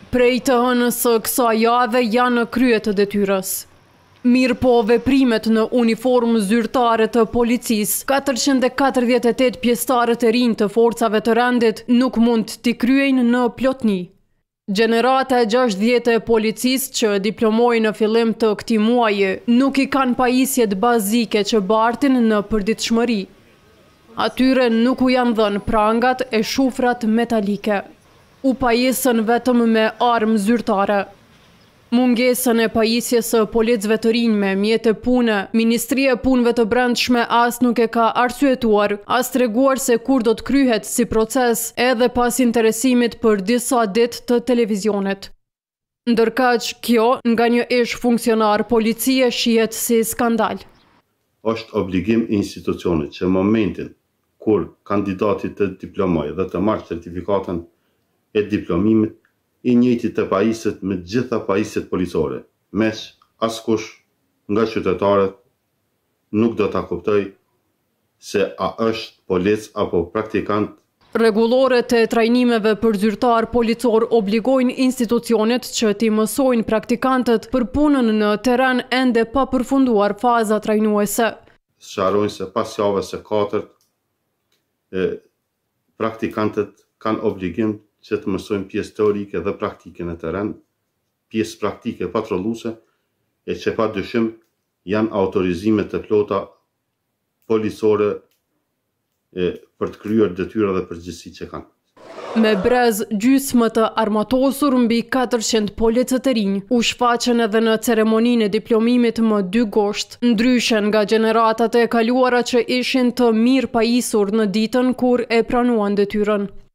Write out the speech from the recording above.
Prej të hënës së kësaj jave janë në krye të detyrës. Mirë po veprimet në uniformë zyrtare të policisë, 448 pjesëtarët e rinj të forcave të rendit nuk mund t'i kryejnë në plotni. Gjenerata e 60 e policisë që diplomoi në fillim të këtij muaji nuk i kanë pajisjet bazike që bartin në përditshmëri. Atyre nuk u janë dhënë prangat e shufrat metalike. U pajisën vetëm me armë zyrtare. Mungesën e pajisjes së policëve të rinj me mjete pune, Ministria e Punëve të Brendshme as nuk e ka arsyetuar, as treguar se kur do të kryhet si proces, edhe pas interesimit për disa ditë të televizionit. Ndërkaq, kjo nga një ish funksionar policie shihet si skandal. Është obligim i institucionit që momentin kur kandidati të diplomojë dhe të marrë certifikatën e diplomimit, i njëjti të pajiset me gjitha pajiset policore, mes askush nga qytetarët nuk do ta kuptoj se a është polic apo praktikant. Rregulloret e trajnimeve për zyrtar policor obligojnë institucionet që t'i mësojnë praktikantët për punën në terren ende pa përfunduar faza trajnuese. Sqarojnë se pas javës së 4 praktikantët kanë obligim që të mësojnë pjesë teorike dhe praktike në terren, pjesë praktike patrolluese, e që pa dyshim janë autorizime të plota policore për të kryer detyra dhe përgjegjësitë që kanë. Me brez gjysmë të armatosur mbi 400 policët e rinj u shfaqen edhe në ceremoninë e diplomimit më 2 gusht, ndryshe nga gjeneratat e kaluara që ishin të mirë pajisur në ditën kur e pranuan detyrën.